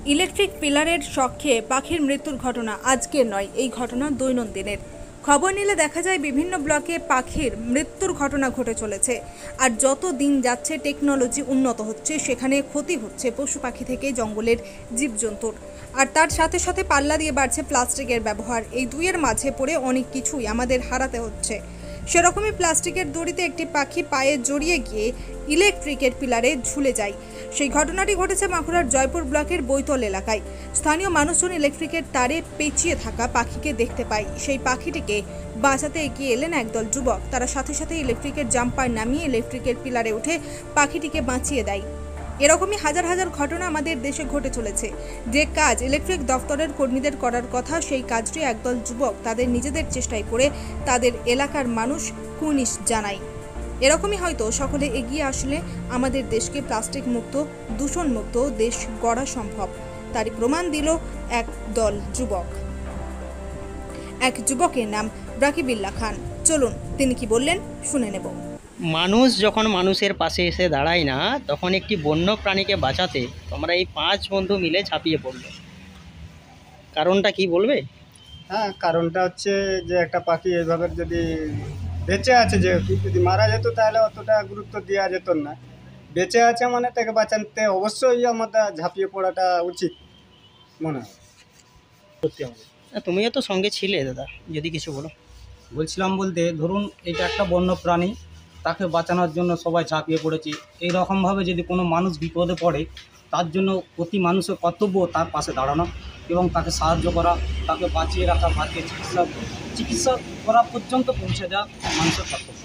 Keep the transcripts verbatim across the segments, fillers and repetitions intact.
Electric পিলারের শখে পাখির মৃত্যুর ঘটনা আজকের নয়, এই ঘটনা দৈনন্দিনের। খবর নিলে দেখা যায় বিভিন্ন ব্লকে পাখির মৃত্যুর ঘটনা ঘটে চলেছে। আর যত দিন যাচ্ছে টেকনোলজি উন্নত হচ্ছে, সেখানে ক্ষতি হচ্ছে পশু পাখি থেকে জঙ্গলের জীবজন্তুর। আর তার সাথে সাথে পাল্লা দিয়ে বাড়ছে প্লাস্টিকের ব্যবহার। এই দুইয়ের মাঝে পড়ে অনেক কিছুই আমাদের হারাতে হচ্ছে। সেরকমই প্লাস্টিকের দড়িতে একটি পাখি পায়ে জড়িয়ে গিয়ে ইলেকট্রিকের পিলারে ঝুলে যায়। সেই ঘটনাটি ঘটেছে বাঁকুড়ার জয়পুর ব্লকের বৈতল এলাকায়। স্থানীয় মানুষজন ইলেকট্রিকের তারে পেঁচিয়ে থাকা পাখিকে দেখতে পায়। সেই পাখিটিকে বাঁচাতে এগিয়ে এলেন একদল যুবক। তারা সাথে সাথে ইলেকট্রিকের জাম্পার নামিয়ে ইলেকট্রিকের পিলারে উঠে পাখিটিকে বাঁচিয়ে দেয়। এরকমই হাজার হাজার ঘটনা আমাদের দেশে ঘটে চলেছে। যে কাজ ইলেকট্রিক দফতরের কর্মীদের করার কথা, সেই কাজটি একদল যুবক তাদের নিজেদের চেষ্টায় করে তাদের এলাকার মানুষ কুর্নিশ জানায়। এরকমই হয়তো সকলে এগিয়ে আসলে আমাদের দেশকে প্লাস্টিক মুক্ত, দূষণ মুক্ত দেশ গড়া সম্ভব। তারই প্রমাণ দিল এক দল যুবক। এক যুবকের নাম রাকিবুল্লাহ খান। চলুন তিনি কি বললেন শুনে নেব। মানুষ যখন মানুষের পাশে এসে দাঁড়ায় না, তখন একটি বন্য প্রাণীকে বাঁচাতে তোমরা এই পাঁচ বন্ধু মিলে ঝাঁপিয়ে পড়লো। কারণটা কি বলবে? হ্যাঁ, কারণটা হচ্ছে যে একটা পাখি এইভাবে যদি বেঁচে আছে, যেহেতু যদি মারা যেত তাহলে অতটা গুরুত্ব দেওয়া যেত না। বেঁচে আছে মানে তাকে বাঁচাতে অবশ্যই আমাদের ঝাঁপিয়ে পড়াটা উচিত মনে হয়। সত্যি আমাদের তুমিও তো সঙ্গে ছিলে দাদা, যদি কিছু বলো। বলছিলাম বলতে, ধরুন এটা একটা বন্য প্রাণী, তাকে বাঁচানোর জন্য সবাই ঝাঁপিয়ে পড়েছে। এই রকমভাবে যদি কোনো মানুষ বিপদে পড়ে, তার জন্য প্রতি মানুষের কর্তব্য তার পাশে দাঁড়ানো এবং তাকে সাহায্য করা, তাকে বাঁচিয়ে রাখা, বাঁচিয়ে চিকিৎসা চিকিৎসা করা পর্যন্ত পৌঁছে দেওয়া মানুষের কর্তব্য।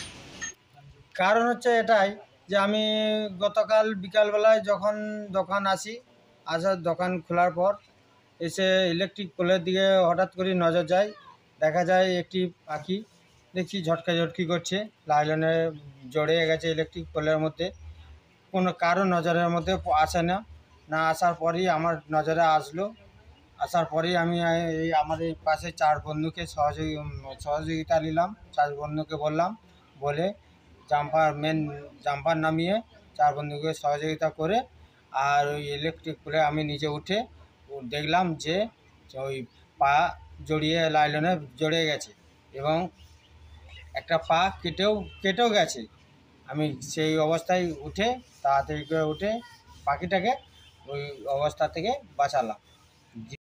কারণ হচ্ছে এটাই যে আমি গতকাল বিকালবেলায় যখন দোকান আসি, আসার দোকান খোলার পর এসে ইলেকট্রিক পোলের দিকে হঠাৎ করে নজর যায়। দেখা যায় একটি পাখি দেখছি ঝটকা ঝটকি করছে, লাইলনে জড়িয়ে গেছে ইলেকট্রিক পোলের মধ্যে। কোনো কারো নজরের মধ্যে আসে না, না আসার পরেই আমার নজরে আসলো। আসার পরেই আমি এই আমার এই পাশে চার বন্ধুকে সহযোগী সহযোগিতা নিলাম। চার বন্ধুকে বললাম, বলে জাম্পার মেন জাম্পার নামিয়ে চার বন্ধুকে সহযোগিতা করে আর ওই ইলেকট্রিক পোলে আমি নিজে উঠে দেখলাম যে ওই পা জড়িয়ে লাইলনে জড়িয়ে গেছে এবং একটা পা কেটেও কেটেও গেছে। আমি সেই অবস্থায় উঠে তাড়াতাড়ি করে উঠে পাখিটাকে ওই অবস্থা থেকে বাঁচালাম।